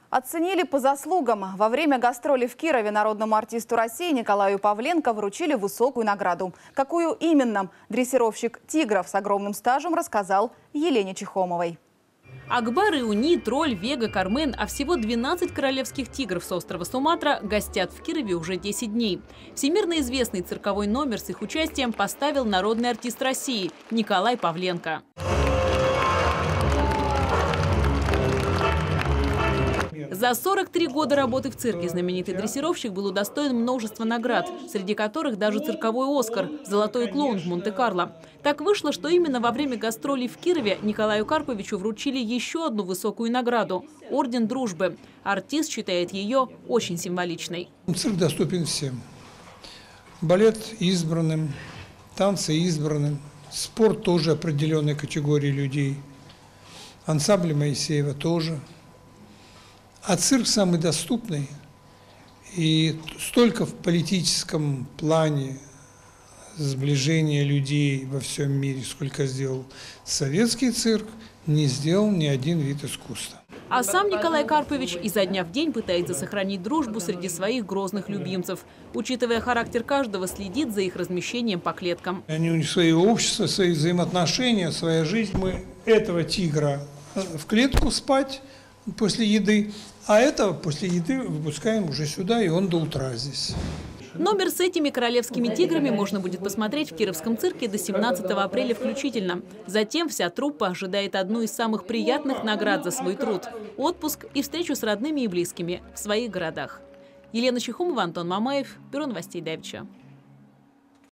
Оценили по заслугам. Во время гастроли в Кирове народному артисту России Николаю Павленко вручили высокую награду. Какую именно? Дрессировщик тигров с огромным стажем рассказал Елене Чехомовой. Акбар, Иуни, Тролль, Вега, Кармен, а всего 12 королевских тигров с острова Суматра гостят в Кирове уже 10 дней. Всемирно известный цирковой номер с их участием поставил народный артист России Николай Павленко. За 43 года работы в цирке знаменитый дрессировщик был удостоен множества наград, среди которых даже цирковой «Оскар» «Золотой клоун» в Монте-Карло. Так вышло, что именно во время гастролей в Кирове Николаю Карповичу вручили еще одну высокую награду – Орден Дружбы. Артист считает ее очень символичной. Цирк доступен всем. Балет избранным, танцы избранным, спорт тоже определенной категории людей, ансамбль Моисеева тоже. А цирк самый доступный, и столько в политическом плане сближения людей во всем мире, сколько сделал советский цирк, не сделал ни один вид искусства. А сам Николай Карпович изо дня в день пытается сохранить дружбу среди своих грозных любимцев. Учитывая характер каждого, следит за их размещением по клеткам. Они у них свое общество, свои взаимоотношения, своя жизнь. Мы этого тигра в клетку спать после еды, а этого после еды выпускаем уже сюда, и он до утра здесь. Номер с этими королевскими тиграми можно будет посмотреть в Кировском цирке до 17 апреля включительно. Затем вся труппа ожидает одну из самых приятных наград за свой труд – отпуск и встречу с родными и близкими в своих городах. Елена Чехомова, Антон Мамаев, Бюро новостей Давича.